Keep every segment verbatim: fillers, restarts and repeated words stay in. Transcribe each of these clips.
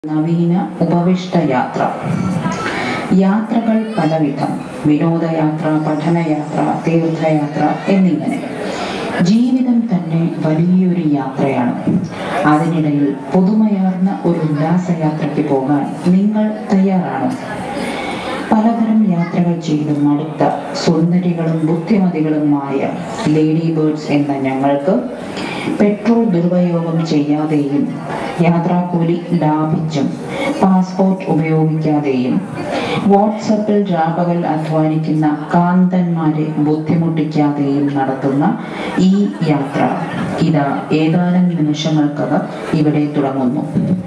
നവീന ഉപവിഷ്ടയാത്ര. യാത്രകൾ പലവിധം: വിനോദയാത്ര, പഠനയാത്ര, തീർത്ഥയാത്ര എന്നിങ്ങനെ. ജീവിതം തന്നെ വലിയൊരു യാത്രയാണ്. അതിനിടയിൽ പുതുമയാർന്ന ഒരു ഉല്ലാസയാത്രയ്ക്ക് പോകാൻ നിങ്ങൾ തയ്യാറാണോ? പലതരം യാത്രകൾ ചെയ്ത് മടുത്ത സുന്ദരികളും ബുദ്ധിമതികളുമായ ലേഡി ബേർഡ്സ് എന്ന ഞങ്ങൾക്ക് പെട്രോൾ ദുരുപയോഗം ചെയ്യാതെയും യാത്രാക്കൂലി ലാഭിച്ചും പാസ്പോർട്ട് ഉപയോഗിക്കാതെയും വാട്സപ്പിൽ രാപകൽ അധ്വാനിക്കുന്ന കാന്തന്മാരെ ബുദ്ധിമുട്ടിക്കാതെയും നടത്തുന്ന ഈ യാത്ര ഇതാ ഏതാനും നിമിഷങ്ങൾക്കകം ഇവിടെ തുടങ്ങുന്നു.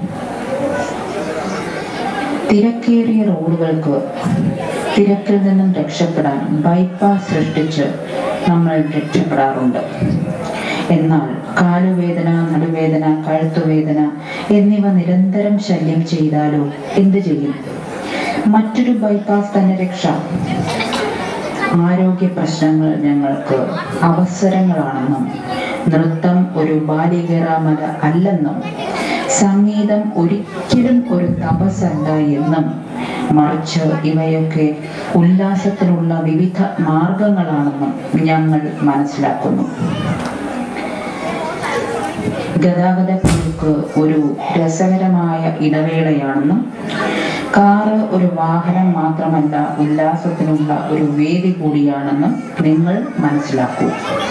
തിരക്കേറിയ റോഡുകൾക്ക് തിരക്കിൽ നിന്നും രക്ഷപ്പെടാൻ ബൈപ്പാസ് സൃഷ്ടിച്ച് നമ്മൾ രക്ഷപ്പെടാറുണ്ട്. എന്നാൽ കാലുവേദന, നടുവേദന, കഴുത്തുവേദന എന്നിവ നിരന്തരം ശല്യം ചെയ്താലോ എന്തു ചെയ്യും? മറ്റൊരു ബൈപ്പാസ് തന്നെ രക്ഷ. ആരോഗ്യ പ്രശ്നങ്ങൾ ഞങ്ങൾക്ക് അവസരങ്ങളാണെന്നും നൃത്തം ഒരു ബാലികേറാമല അല്ലെന്നും സംഗീതം ഒരിക്കലും ഒരു തപസ്സല്ല എന്നും മറിച്ച് ഇവയൊക്കെ ഉല്ലാസത്തിനുള്ള വിവിധ മാർഗങ്ങളാണെന്നും ഞങ്ങൾ മനസ്സിലാക്കുന്നു. ഗതാഗത കുരുക്ക് ഒരു രസകരമായ ഇടവേളയാണെന്നും കാറ് ഒരു വാഹനം മാത്രമല്ല, ഉല്ലാസത്തിനുള്ള ഒരു വേദി കൂടിയാണെന്നും നിങ്ങൾ മനസ്സിലാക്കൂ.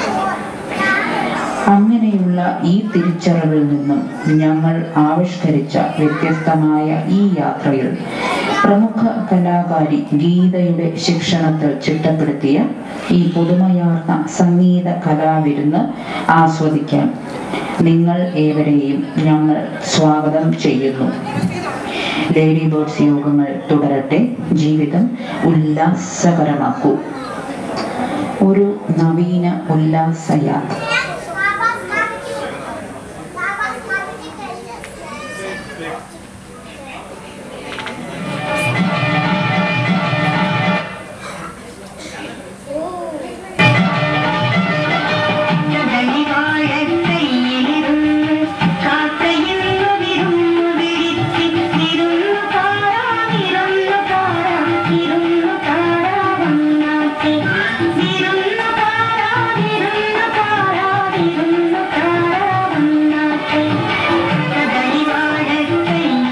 അങ്ങനെയുള്ള ഈ തിരിച്ചറിവിൽ നിന്നും ഞങ്ങൾ ആവിഷ്കരിച്ച വ്യത്യസ്തമായ ഈ യാത്രയിൽ പ്രമുഖ കലാകാരി ഗീതയുടെ ശിക്ഷണത്തിൽ ചിട്ടപ്പെടുത്തിയ ഈ പുതുമയാർന്ന സംഗീത കലാവിരുന്ന് ആസ്വദിക്കാൻ നിങ്ങൾ ഏവരെയും ഞങ്ങൾ സ്വാഗതം ചെയ്യുന്നു. ലേഡി ബേർഡ്സ് യോഗങ്ങൾ തുടരട്ടെ. ജീവിതം ഉല്ലാസകരമാക്കൂ. ഒരു നവീന ഉല്ലാസയാത്ര. Hey!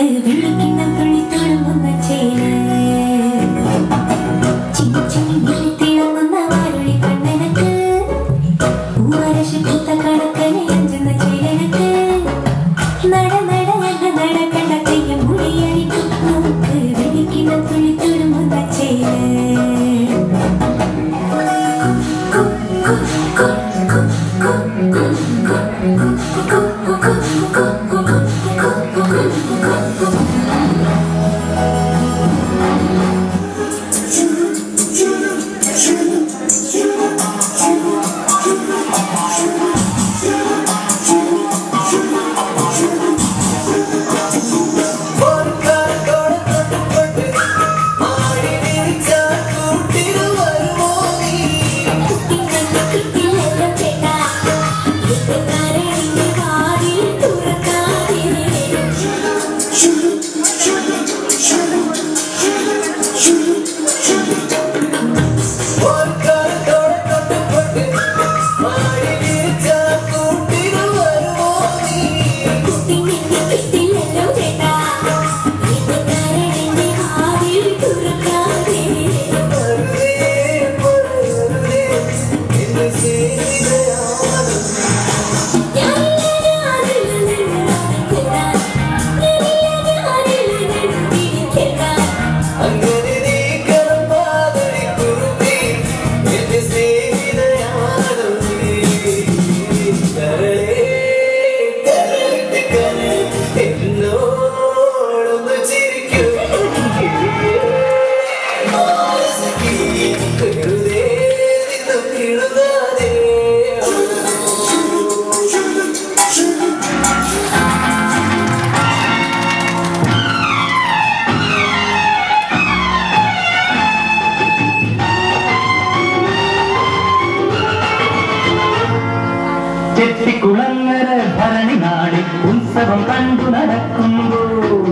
ചെട്ടിക്കുളങ്ങര ഭരണി നാളിൽ ഉത്സവം കണ്ടു നടക്കുമ്പോൾ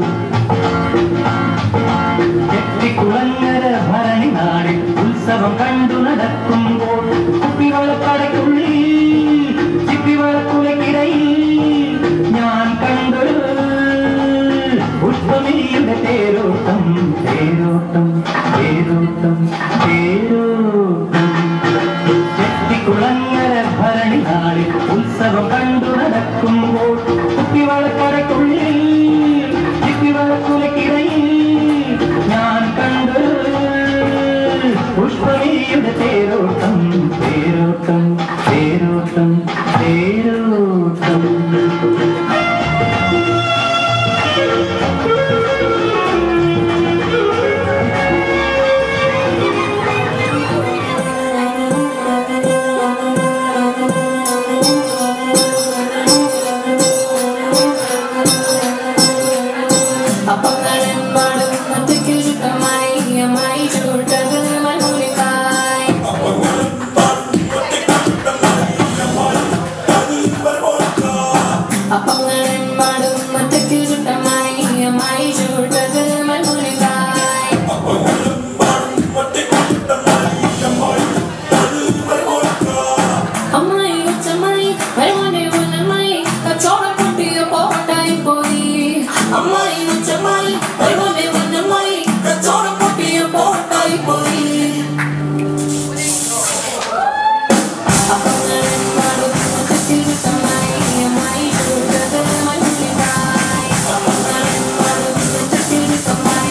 ചെട്ടിക്കുളങ്ങര ഭരണി നാളിൽ ഉത്സവം കണ്ടു നടക്കുമ്പോൾ കുപ്പിവളക്കടയ്ക്കുള്ളിൽ ചിപ്പിവളക്കുലക്കിടയിൽ ഞാൻ കണ്ടൊരു പുഷ്പമിയുടെ തേരോട്ടം തേരോട്ടം തേരോട്ടം തേരോട്ടം ചെട്ടിക്കുളങ്ങര ഭരണി നാളിൽ ഉത്സവം കണ്ടു നടക്കുമ്പോൾ കുപ്പിവളക്കടയ്ക്കുള്ളിൽ ചിപ്പിവളക്കുലക്കിടയിൽ ഞാൻ കണ്ടൊരു പുഷ്പമിയുടെ തേരോട്ടം തേരോട്ടം തേരോട്ടം തേരോട്ടം Come on.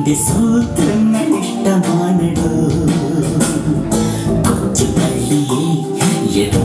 നിന്റെ സൂത്രങ്ങൾ ഇഷ്ടമാണടോ കൊച്ചു പള്ളിയെ